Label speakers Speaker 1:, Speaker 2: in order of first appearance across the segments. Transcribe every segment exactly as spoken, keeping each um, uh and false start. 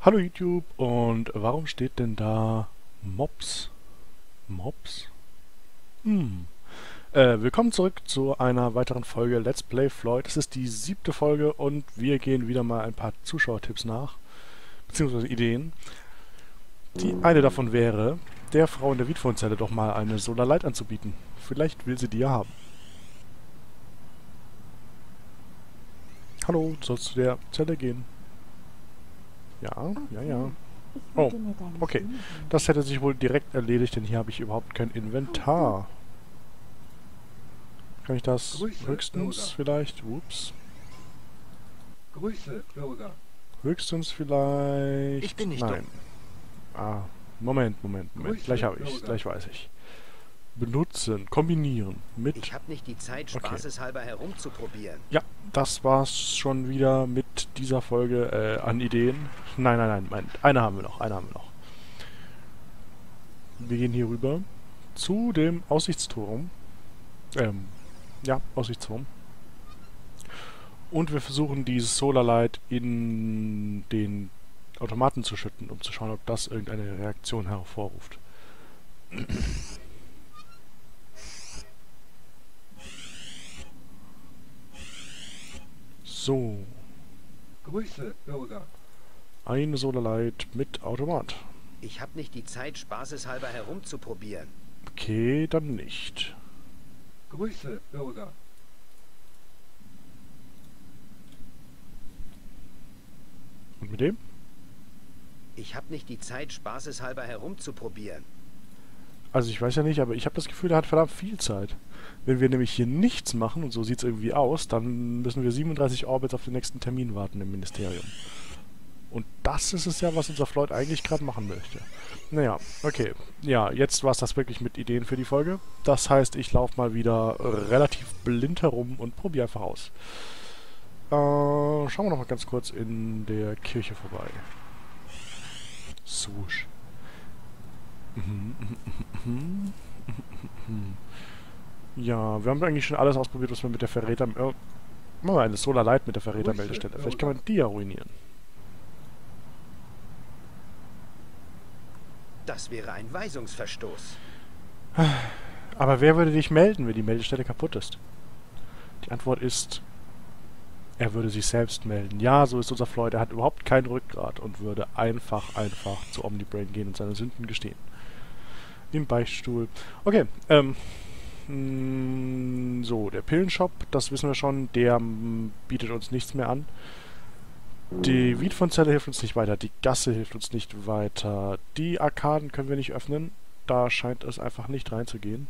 Speaker 1: Hallo YouTube, und warum steht denn da Mobs? Mobs? Hm. Äh, willkommen zurück zu einer weiteren Folge Let's Play Floyd. Es ist die siebte Folge und wir gehen wieder mal ein paar Zuschauertipps nach, beziehungsweise Ideen. Die eine davon wäre, der Frau in der Wiedefonzelle doch mal eine Solar Light anzubieten. Vielleicht will sie die ja haben. Hallo, sollst du der Zelle gehen? Ja, ja, ja. Oh, okay. Das hätte sich wohl direkt erledigt, denn hier habe ich überhaupt kein Inventar. Kann ich das
Speaker 2: Grüße,
Speaker 1: höchstens
Speaker 2: Bürger.
Speaker 1: vielleicht... Ups.
Speaker 2: Grüße, Bürger.
Speaker 1: Höchstens vielleicht...
Speaker 3: Ich bin nicht
Speaker 1: Nein. Ah, Moment, Moment, Moment.
Speaker 2: Grüße,
Speaker 1: Gleich habe ich
Speaker 2: Bürger.
Speaker 1: gleich weiß ich. Benutzen, kombinieren mit...
Speaker 3: Ich habe nicht die Zeit,
Speaker 1: Okay.
Speaker 3: spaßeshalber herumzuprobieren.
Speaker 1: Ja, das war's schon wieder mit dieser Folge äh, an Ideen. Nein, nein, nein, Moment. Eine haben wir noch, eine haben wir noch. Wir gehen hier rüber zu dem Aussichtsturm. Ähm, ja, Aussichtsturm. Und wir versuchen dieses Solar Light in den Automaten zu schütten, um zu schauen, ob das irgendeine Reaktion hervorruft. So,
Speaker 2: Grüße, Bürger.
Speaker 1: eine Solar Light mit Automat.
Speaker 3: Ich habe nicht die Zeit, spaßeshalber herumzuprobieren.
Speaker 1: Okay, dann nicht.
Speaker 2: Grüße, Bürger.
Speaker 1: Und mit dem?
Speaker 3: Ich habe nicht die Zeit, spaßeshalber herumzuprobieren.
Speaker 1: Also ich weiß ja nicht, aber ich habe das Gefühl, er hat verdammt viel Zeit. Wenn wir nämlich hier nichts machen, und so sieht es irgendwie aus, dann müssen wir siebenunddreißig Orbits auf den nächsten Termin warten im Ministerium. Und das ist es ja, was unser Floyd eigentlich gerade machen möchte. Naja, okay. Ja, jetzt war es das wirklich mit Ideen für die Folge. Das heißt, ich laufe mal wieder relativ blind herum und probiere einfach aus. Äh, schauen wir noch mal ganz kurz in der Kirche vorbei. Swoosh. Mhm, mhm, mhm, mhm. Ja, wir haben eigentlich schon alles ausprobiert, was wir mit der Verräter... Äh, machen wir eine Solar Light mit der Verrätermeldestelle. Vielleicht kann man die ja ruinieren.
Speaker 3: Das wäre ein Weisungsverstoß.
Speaker 1: Aber wer würde dich melden, wenn die Meldestelle kaputt ist? Die Antwort ist... Er würde sich selbst melden. Ja, so ist unser Floyd. Er hat überhaupt kein Rückgrat und würde einfach, einfach zu Omnibrain gehen und seine Sünden gestehen. Im Beichtstuhl. Okay, ähm... mh, so, der Pillenshop, das wissen wir schon, der m, bietet uns nichts mehr an. Die Wiedefonzelle hilft uns nicht weiter, die Gasse hilft uns nicht weiter. Die Arkaden können wir nicht öffnen, da scheint es einfach nicht reinzugehen.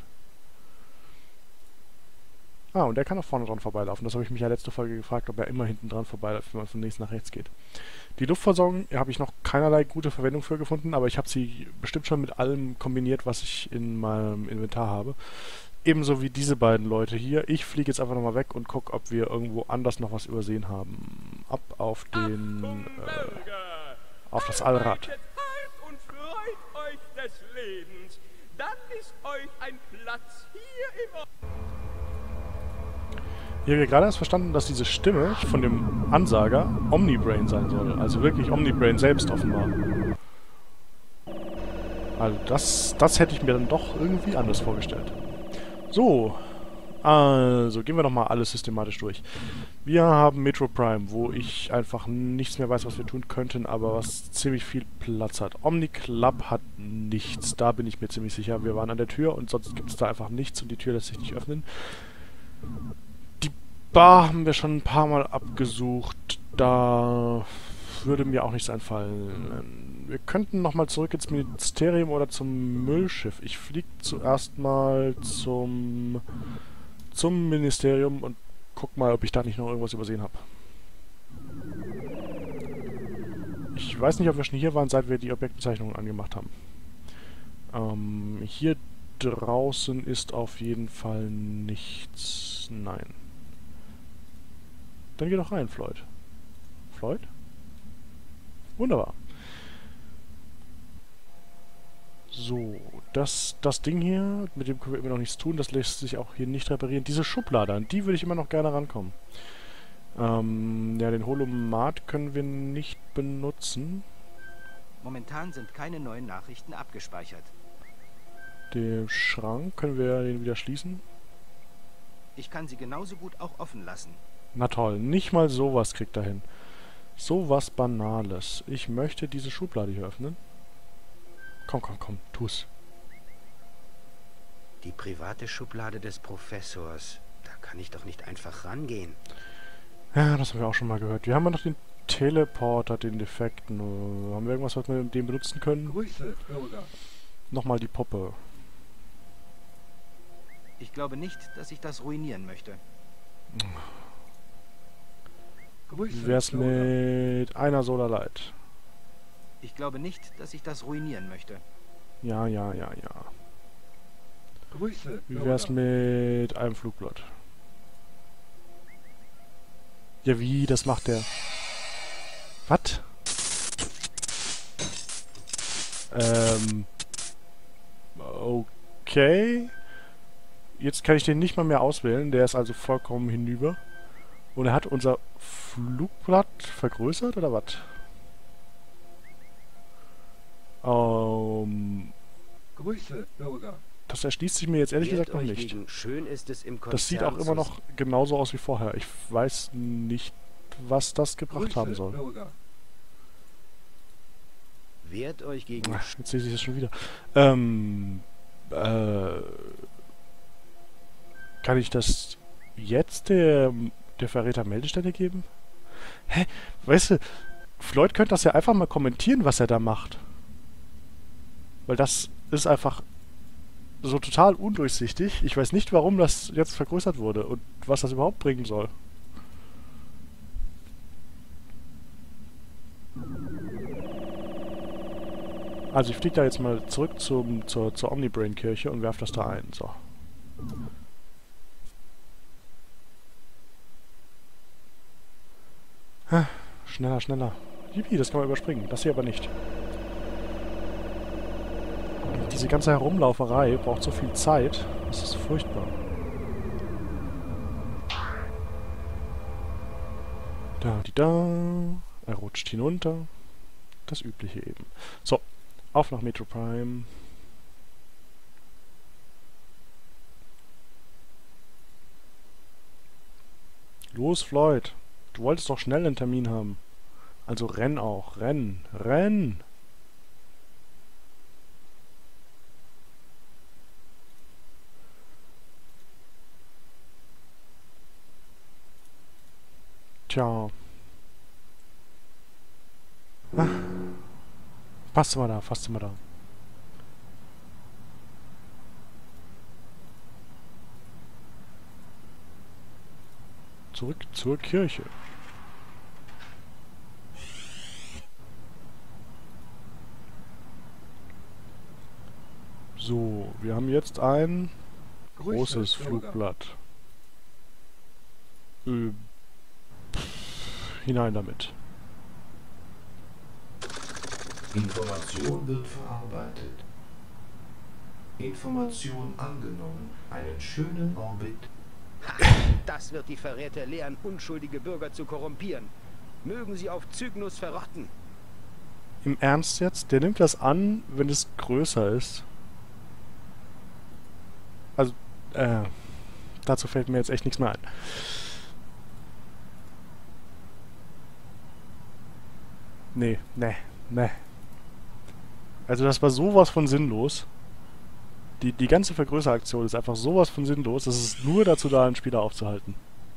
Speaker 1: Ah, und der kann auch vorne dran vorbeilaufen. Das habe ich mich ja letzte Folge gefragt, ob er immer hinten dran vorbeiläuft, wenn man von links nach rechts geht. Die Luftversorgung habe ich noch keinerlei gute Verwendung für gefunden, aber ich habe sie bestimmt schon mit allem kombiniert, was ich in meinem Inventar habe. Ebenso wie diese beiden Leute hier. Ich fliege jetzt einfach nochmal weg und gucke, ob wir irgendwo anders noch was übersehen haben. Ab auf den... Äh, auf das Allrad.
Speaker 4: Arbeitet hart und freut euch des Lebens. Dann ist euch ein Platz hier im Ort.
Speaker 1: Hier haben wir gerade erst verstanden, dass diese Stimme von dem Ansager Omnibrain sein soll. Also wirklich Omnibrain selbst offenbar. Also das, das hätte ich mir dann doch irgendwie anders vorgestellt. So, also gehen wir nochmal alles systematisch durch. Wir haben Metro Prime, wo ich einfach nichts mehr weiß, was wir tun könnten, aber was ziemlich viel Platz hat. Omni Club hat nichts, da bin ich mir ziemlich sicher. Wir waren an der Tür und sonst gibt es da einfach nichts und die Tür lässt sich nicht öffnen. Die Bar haben wir schon ein paar Mal abgesucht, da würde mir auch nichts einfallen. Wir könnten nochmal zurück ins Ministerium oder zum Müllschiff. Ich fliege zuerst mal zum, zum Ministerium und guck mal, ob ich da nicht noch irgendwas übersehen habe. Ich weiß nicht, ob wir schon hier waren, seit wir die Objektbezeichnungen angemacht haben. Ähm, hier draußen ist auf jeden Fall nichts. Nein. Dann geh doch rein, Floyd. Floyd? Wunderbar. So, das, das Ding hier, mit dem können wir immer noch nichts tun, das lässt sich auch hier nicht reparieren. Diese Schublade, an die würde ich immer noch gerne rankommen. Ähm, ja, den Holomat können wir nicht benutzen.
Speaker 3: Momentan sind keine neuen Nachrichten abgespeichert.
Speaker 1: Den Schrank können wir den wieder schließen.
Speaker 3: Ich kann sie genauso gut auch offen lassen.
Speaker 1: Na toll, nicht mal sowas kriegt er hin. Sowas Banales. Ich möchte diese Schublade hier öffnen. Komm, komm, komm, tu's.
Speaker 3: Die private Schublade des Professors. Da kann ich doch nicht einfach rangehen.
Speaker 1: Ja, das haben wir auch schon mal gehört. Wir haben ja noch den Teleporter, den Defekten. Äh, haben wir irgendwas, was wir mit dem benutzen können?
Speaker 2: Grüße, Bürger.
Speaker 1: Nochmal die Puppe.
Speaker 3: Ich glaube nicht, dass ich das ruinieren möchte.
Speaker 2: Grüße,
Speaker 1: Wie wär's
Speaker 2: Bürger.
Speaker 1: mit einer Solar Light?
Speaker 3: Ich glaube nicht, dass ich das ruinieren möchte.
Speaker 1: Ja, ja, ja, ja.
Speaker 2: Grüße,
Speaker 1: Wie wär's
Speaker 2: Bürger.
Speaker 1: mit einem Flugblatt? Ja, wie? Das macht der... Was? Ähm... Okay. Jetzt kann ich den nicht mal mehr auswählen. Der ist also vollkommen hinüber. Und er hat unser Flugblatt vergrößert, oder was? Ähm...
Speaker 2: Grüße, Bürger.
Speaker 1: Das erschließt sich mir jetzt ehrlich
Speaker 3: Wehrt
Speaker 1: gesagt noch
Speaker 3: euch
Speaker 1: nicht.
Speaker 3: gegen schön ist es im Konzern
Speaker 1: Das sieht auch immer
Speaker 3: zu-
Speaker 1: noch genauso aus wie vorher. Ich weiß nicht, was das gebracht
Speaker 2: Grüße,
Speaker 1: haben soll.
Speaker 2: Bürger.
Speaker 3: Wehrt euch gegen...
Speaker 1: Ach, jetzt sehe ich es schon wieder. Ähm, äh, kann ich das jetzt der, der Verräter-Meldestelle geben? Hä? Weißt du, Floyd könnte das ja einfach mal kommentieren, was er da macht. Weil das ist einfach so total undurchsichtig. Ich weiß nicht, warum das jetzt vergrößert wurde und was das überhaupt bringen soll. Also ich fliege da jetzt mal zurück zum, zur, zur Omnibrain-Kirche und werfe das da ein. So. Ha, schneller, schneller. Yippie, das kann man überspringen. Das hier aber nicht. Diese ganze Herumlauferei braucht so viel Zeit. Das ist furchtbar. Da, die da. Er rutscht hinunter. Das Übliche eben. So, auf nach Metro Prime. Los, Floyd. Du wolltest doch schnell einen Termin haben. Also renn auch. Renn. Renn. Tja. Ah. Fast sind wir da, fast sind wir da. Zurück zur Kirche. So, wir haben jetzt ein
Speaker 2: Grüße,
Speaker 1: großes
Speaker 2: Bürger.
Speaker 1: Flugblatt. Äh, pff, hinein damit.
Speaker 5: Information wird verarbeitet. Information angenommen. Einen schönen Orbit.
Speaker 3: Das wird die Verräter lehren, unschuldige Bürger zu korrumpieren. Mögen sie auf Cygnus verrotten.
Speaker 1: Im Ernst jetzt? Der nimmt das an, wenn es größer ist. Also, äh, dazu fällt mir jetzt echt nichts mehr ein. Nee, nee, nee. Also das war sowas von sinnlos. Die, die ganze Vergrößeraktion ist einfach sowas von sinnlos, dass es nur dazu da, einen Spieler aufzuhalten.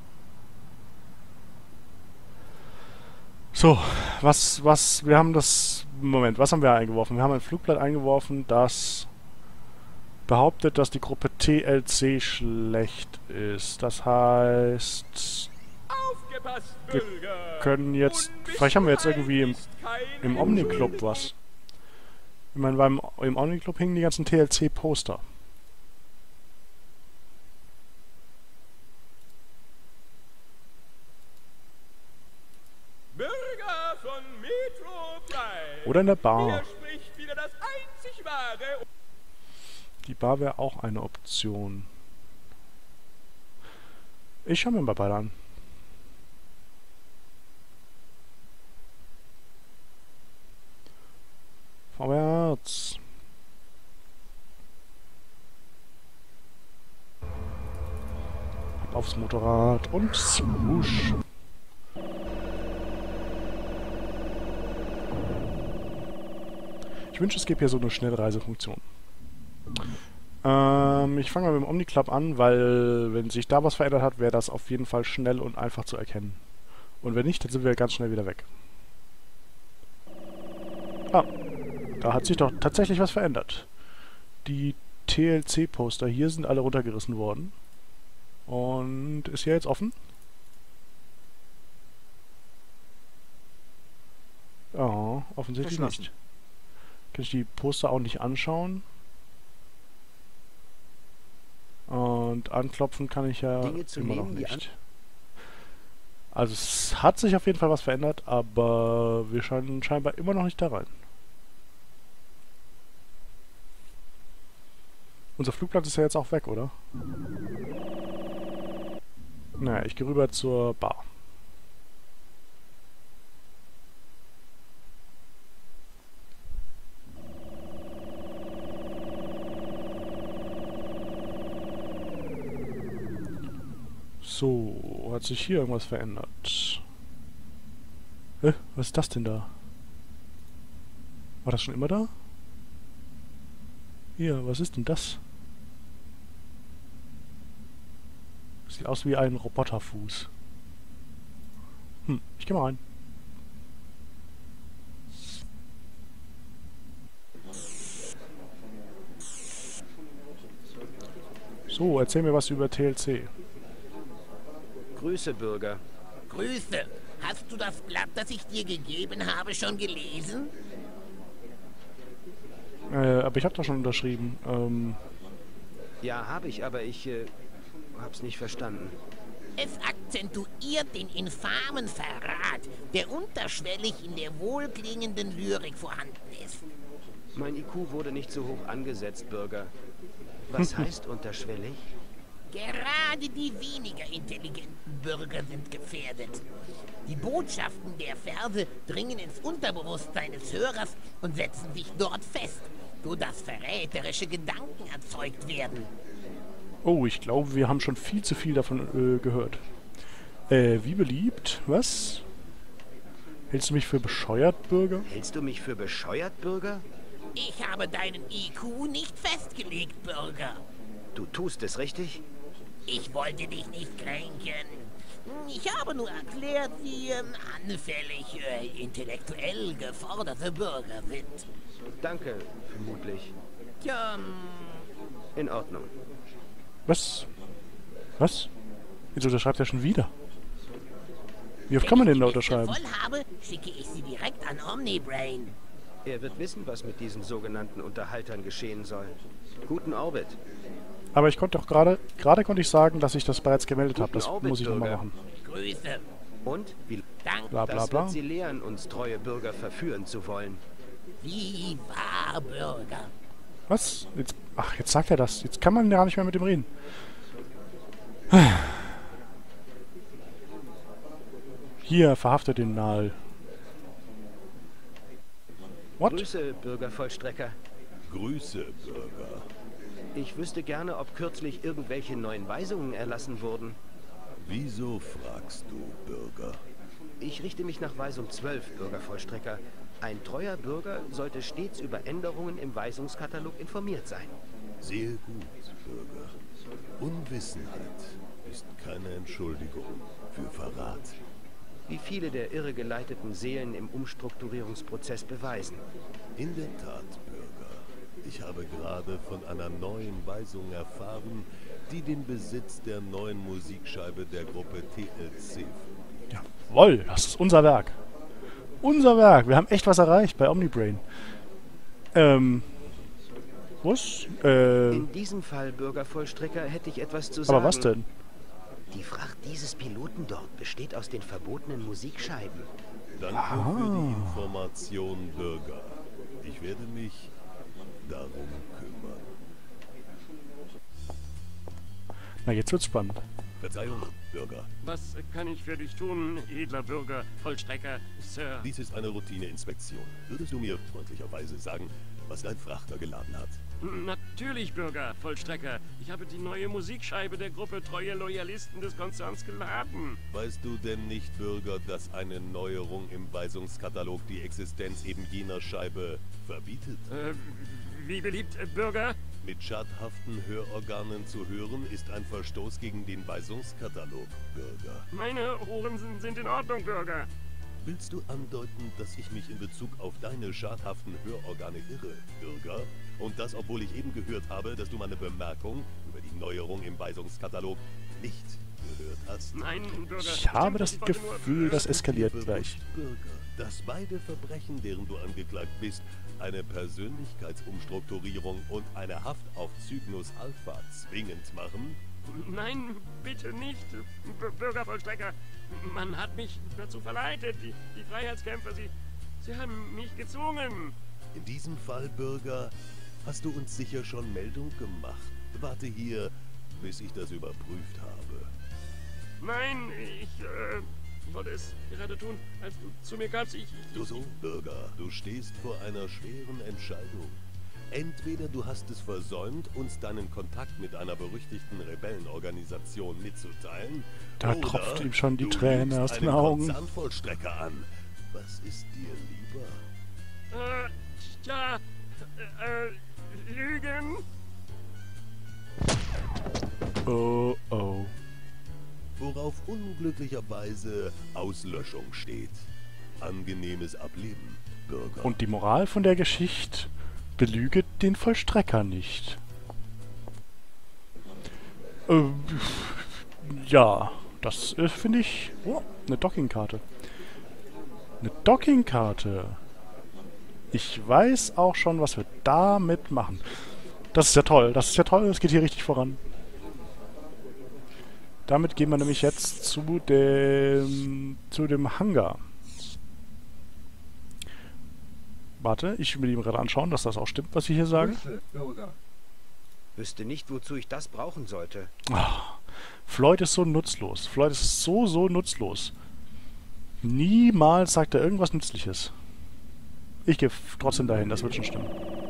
Speaker 1: So, was, was, wir haben das, Moment, was haben wir eingeworfen? Wir haben ein Flugblatt eingeworfen, das behauptet, dass die Gruppe T L C schlecht ist. Das heißt,
Speaker 4: Aufgepasst,
Speaker 1: wir
Speaker 4: Bürger!
Speaker 1: können jetzt,
Speaker 4: Unwissenheit
Speaker 1: vielleicht haben wir jetzt irgendwie im,
Speaker 4: ist keine
Speaker 1: im Omni-Club was. Ich meine, beim, im Omni-Club hingen die ganzen T L C-Poster.
Speaker 4: Bürger von Metro Prime!
Speaker 1: Oder in der Bar.
Speaker 4: Hier spricht wieder das einzig wahre...
Speaker 1: Die Bar wäre auch eine Option. Ich schaue mir mal beide an. aufs Motorrad und swoosh. Ich wünsche, es gäbe hier so eine Schnellreisefunktion. Ähm, ich fange mal mit dem Omniclub an, weil wenn sich da was verändert hat, wäre das auf jeden Fall schnell und einfach zu erkennen. Und wenn nicht, dann sind wir ganz schnell wieder weg. Ah, da hat sich doch tatsächlich was verändert. Die T L C-Poster hier sind alle runtergerissen worden. Und ist hier jetzt offen? Ja, offensichtlich nicht. Kann ich die Poster auch nicht anschauen. Und anklopfen kann ich ja
Speaker 3: Dinge zu
Speaker 1: immer noch
Speaker 3: nehmen, die an-
Speaker 1: nicht. Also es hat sich auf jeden Fall was verändert, aber wir scheinen scheinbar immer noch nicht da rein. Unser Flugplatz ist ja jetzt auch weg, oder? Naja, ich gehe rüber zur Bar. So, hat sich hier irgendwas verändert? Hä? Was ist das denn da? War das schon immer da? Hier, was ist denn das? Sieht aus wie ein Roboterfuß. Hm, ich geh mal rein. So, erzähl mir was über T L C.
Speaker 3: Grüße, Bürger.
Speaker 6: Grüße. Hast du das Blatt, das ich dir gegeben habe, schon gelesen?
Speaker 1: Äh, aber ich hab doch schon unterschrieben. Ähm,
Speaker 3: Ja, habe ich, aber ich äh, hab's nicht verstanden.
Speaker 6: Es akzentuiert den infamen Verrat, der unterschwellig in der wohlklingenden Lyrik vorhanden ist.
Speaker 3: Mein I Q wurde nicht so hoch angesetzt, Bürger. Was heißt unterschwellig?
Speaker 6: Gerade die weniger intelligenten Bürger sind gefährdet. Die Botschaften der Verse dringen ins Unterbewusstsein des Hörers und setzen sich dort fest, sodass verräterische Gedanken erzeugt werden.
Speaker 1: oh, ich glaube, wir haben schon viel zu viel davon äh, gehört. Äh, wie beliebt? Was? Hältst du mich für bescheuert, Bürger?
Speaker 3: Hältst du mich für bescheuert, Bürger?
Speaker 6: Ich habe deinen I Q nicht festgelegt, Bürger.
Speaker 3: Du tust es richtig?
Speaker 6: Ich wollte dich nicht kränken. Ich habe nur erklärt, wie ähm, anfällig äh, intellektuell geforderte Bürger sind.
Speaker 3: Danke, vermutlich.
Speaker 6: Tja,
Speaker 3: In Ordnung.
Speaker 1: Was? Was? Wieso unterschreibt er schon wieder? Wie oft kann man denn da
Speaker 6: wenn ich die
Speaker 1: unterschreiben?
Speaker 6: Liste voll habe, schicke ich sie direkt an Omnibrain.
Speaker 3: Er wird wissen, was mit diesen sogenannten Unterhaltern geschehen soll. Guten Orbit.
Speaker 1: Aber ich konnte doch gerade, gerade konnte ich sagen, dass ich das bereits gemeldet habe. Das
Speaker 3: Guten
Speaker 1: muss ich nochmal
Speaker 3: Orbit,
Speaker 1: machen.
Speaker 6: Grüße.
Speaker 3: Und? Wie
Speaker 6: Dank.
Speaker 1: Bla bla
Speaker 3: das
Speaker 1: bla.
Speaker 3: wird sie lehren, uns treue Bürger verführen zu wollen.
Speaker 6: Wie wahr, Bürger.
Speaker 1: Was? Jetzt, ach, jetzt sagt er das. Jetzt kann man ja nicht mehr mit ihm reden. Hier, verhaftet den Nahl. What?
Speaker 3: Grüße, Bürgervollstrecker.
Speaker 7: Grüße, Bürger.
Speaker 3: Ich wüsste gerne, ob kürzlich irgendwelche neuen Weisungen erlassen wurden.
Speaker 7: Wieso fragst du, Bürger?
Speaker 3: Ich richte mich nach Weisung zwölf, Bürgervollstrecker. Ein treuer Bürger sollte stets über Änderungen im Weisungskatalog informiert sein.
Speaker 7: Sehr gut, Bürger. Unwissenheit ist keine Entschuldigung für Verrat.
Speaker 3: Wie viele der irregeleiteten Seelen im Umstrukturierungsprozess beweisen.
Speaker 7: In der Tat, Bürger. Ich habe gerade von einer neuen Weisung erfahren, die den Besitz der neuen Musikscheibe der Gruppe T L C.
Speaker 1: Jawohl, das ist unser Werk. Unser Werk. Wir haben echt was erreicht bei Omnibrain. Ähm. Was? Äh.
Speaker 3: In diesem Fall, Bürgervollstrecker, hätte ich etwas zu sagen.
Speaker 1: Aber was denn?
Speaker 3: Die Fracht dieses Piloten dort besteht aus den verbotenen Musikscheiben.
Speaker 7: Danke für die Information, Bürger. Ich werde mich darum kümmern.
Speaker 1: Na, jetzt wird's spannend.
Speaker 7: Verzeihung, Bürger.
Speaker 4: Was kann ich für dich tun, edler Bürger, Vollstrecker, Sir?
Speaker 7: Dies ist eine Routine-Inspektion. Würdest du mir freundlicherweise sagen, was dein Frachter geladen hat?
Speaker 4: Natürlich, Bürger, Vollstrecker. Ich habe die neue Musikscheibe der Gruppe Treue Loyalisten des Konzerns geladen.
Speaker 7: Weißt du denn nicht, Bürger, dass eine Neuerung im Weisungskatalog die Existenz eben jener Scheibe verbietet?
Speaker 4: Äh, wie beliebt, äh, Bürger?
Speaker 7: Mit schadhaften Hörorganen zu hören, ist ein Verstoß gegen den Weisungskatalog, Bürger.
Speaker 4: Meine Ohren sind, sind in Ordnung, Bürger.
Speaker 7: Willst du andeuten, dass ich mich in Bezug auf deine schadhaften Hörorgane irre, Bürger? Und das, obwohl ich eben gehört habe, dass du meine Bemerkung über die Neuerung im Weisungskatalog nicht gehört hast?
Speaker 4: Nein, Bürger.
Speaker 1: Ich habe das
Speaker 4: ich wollte nur-
Speaker 1: Gefühl, das eskaliert
Speaker 7: Dir
Speaker 1: gleich.
Speaker 7: bewusst, Bürger, dass beide Verbrechen, deren du angeklagt bist, eine Persönlichkeitsumstrukturierung und eine Haft auf Cygnus Alpha zwingend machen?
Speaker 4: Nein, bitte nicht, B Bürgervollstrecker. Man hat mich dazu verleitet. Die, die Freiheitskämpfer, sie, sie haben mich gezwungen.
Speaker 7: In diesem Fall, Bürger, hast du uns sicher schon Meldung gemacht. Warte hier, bis ich das überprüft habe.
Speaker 4: Nein, ich, äh, ich wollte es gerade tun, als du zu mir kamst. Ich, ich,
Speaker 7: So, so, Bürger, du stehst vor einer schweren Entscheidung. Entweder du hast es versäumt, uns deinen Kontakt mit einer berüchtigten Rebellenorganisation mitzuteilen,
Speaker 1: Da
Speaker 7: oder
Speaker 1: tropft ihm schon die
Speaker 7: du
Speaker 1: Träne
Speaker 7: lügst
Speaker 1: aus den
Speaker 7: einen
Speaker 1: Augen.
Speaker 7: Konzernvollstrecker an. Was ist dir lieber?
Speaker 4: Äh, tja, äh, äh, Lügen?
Speaker 1: Oh, oh.
Speaker 7: Worauf unglücklicherweise Auslöschung steht. Angenehmes Ableben, Bürger.
Speaker 1: Und die Moral von der Geschichte: Belüge den Vollstrecker nicht. Ähm, ja, das äh, finde ich... Oh, eine Dockingkarte. Eine Dockingkarte. Ich weiß auch schon, was wir damit machen. Das ist ja toll, das ist ja toll, es geht hier richtig voran. Damit gehen wir nämlich jetzt zu dem, zu dem Hangar. Warte, ich will ihm gerade anschauen, dass das auch stimmt, was Sie hier sagen.
Speaker 2: Grüße, Bürger.
Speaker 3: Wüsste nicht, wozu ich das brauchen sollte.
Speaker 1: Ah, Floyd ist so nutzlos. Floyd ist so, so nutzlos. Niemals sagt er irgendwas Nützliches. Ich gehe trotzdem dahin, das wird schon stimmen.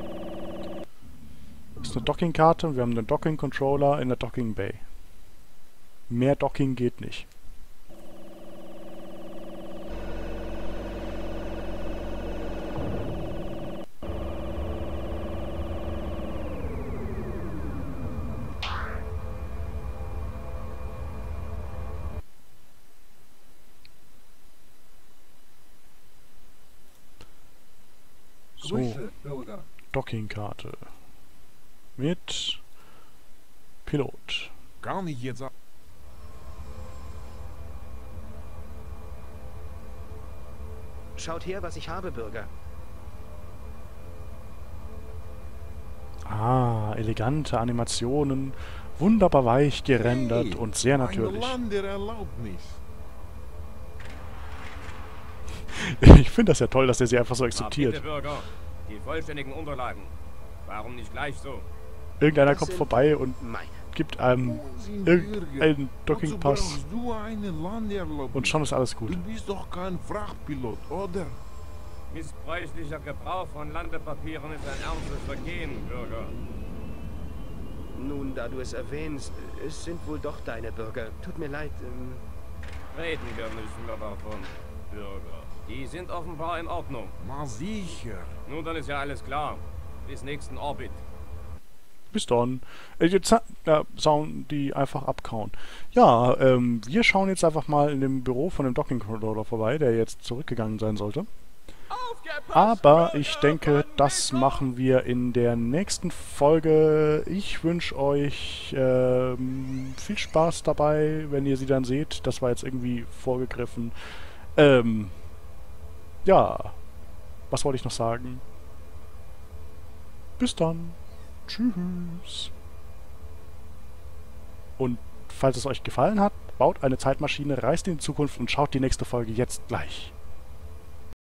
Speaker 1: Das ist eine Docking-Karte und wir haben einen Docking-Controller in der Docking-Bay. Mehr Docking geht nicht. So,
Speaker 2: Grüße, Bürger.
Speaker 1: Docking-Karte. Mit Pilot.
Speaker 8: Kann ich jetzt...
Speaker 3: Schaut her, was ich habe, Bürger.
Speaker 1: Ah, elegante Animationen, wunderbar weich gerendert
Speaker 8: Hey,
Speaker 1: und sehr
Speaker 8: Eine
Speaker 1: natürlich.
Speaker 8: Landeerlaubnis.
Speaker 1: Ich finde das ja toll, dass er sie einfach so
Speaker 9: Ah, bitte,
Speaker 1: akzeptiert.
Speaker 9: Bürger, die vollständigen Unterlagen. Warum nicht gleich so?
Speaker 1: Irgendeiner
Speaker 3: Das
Speaker 1: kommt
Speaker 3: sind
Speaker 1: vorbei und
Speaker 3: Meine.
Speaker 1: gibt einem
Speaker 8: Unsinn,
Speaker 1: irgendeinen
Speaker 8: Bürger.
Speaker 1: Dockingpass
Speaker 8: Wozu brauchst du eine Landeerlaubnis?
Speaker 1: und schon ist alles gut.
Speaker 8: Du bist doch kein Frachtpilot, oder?
Speaker 9: Missbräuchlicher Gebrauch von Landepapieren ist ein ernstes Vergehen, Bürger.
Speaker 3: Nun, da du es erwähnst, es sind wohl doch deine Bürger. Tut mir leid, ähm,
Speaker 9: Reden wir nicht mehr davon, Bürger. Die sind offenbar in Ordnung.
Speaker 8: Na sicher.
Speaker 9: Nun, dann ist ja alles klar. Bis nächsten Orbit.
Speaker 1: Bis dann. Äh, jetzt äh, sollen die einfach abkauen. Ja, ähm, wir schauen jetzt einfach mal in dem Büro von dem Docking-Controller vorbei, der jetzt zurückgegangen sein sollte.
Speaker 4: Aufgepasst,
Speaker 1: Aber
Speaker 4: Bürger
Speaker 1: ich denke,
Speaker 4: von
Speaker 1: das
Speaker 4: Metro!
Speaker 1: machen wir in der nächsten Folge. Ich wünsche euch ähm, viel Spaß dabei, wenn ihr sie dann seht. Das war jetzt irgendwie vorgegriffen. Ähm, ja, was wollte ich noch sagen? Bis dann. Tschüss. Und falls es euch gefallen hat, baut eine Zeitmaschine, reist in die Zukunft und schaut die nächste Folge jetzt gleich.